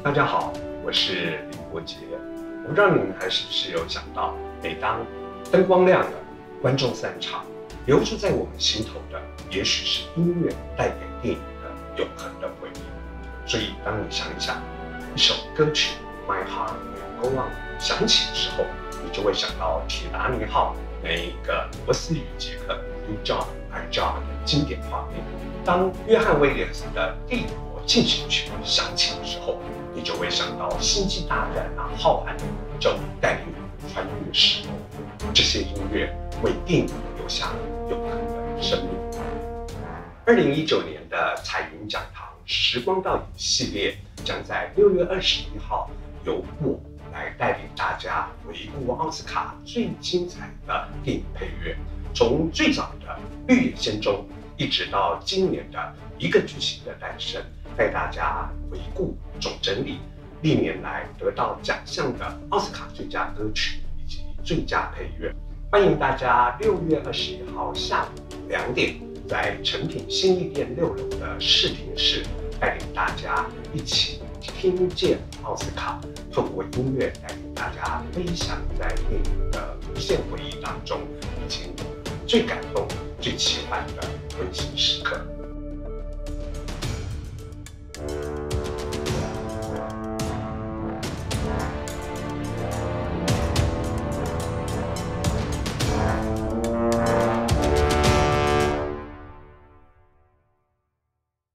大家好，我是林国杰。我不知道你们还是不是有想到，每当灯光亮了，观众散场，留住在我们心头的，也许是音乐带给电影的永恒的回忆。所以，当你想一想一首歌曲《My Heart Will Go On》响起的时候，你就会想到铁达尼号那一个罗斯与杰克 You John I John 的经典画面。当约翰威廉斯的《帝国进行曲》响起的时候，你就会想到星际大战那浩瀚的宇宙带领你穿越时空。这些音乐为电影留下了永恒的生命。2019年的彩云讲堂时光倒影系列将在6月21号由我来带领大家回顾奥斯卡最精彩的电影配乐，从最早的《绿野仙踪》一直到今年的一个巨星的诞生，带大家回顾总整理历年来得到奖项的奥斯卡最佳歌曲以及最佳配乐。欢迎大家6月21号下午2点，在诚品新义店6楼的视听室，带领大家一起听见奥斯卡，透过音乐带领大家飞翔在电影的无限回忆当中，以及最感动、最期盼的温馨时刻。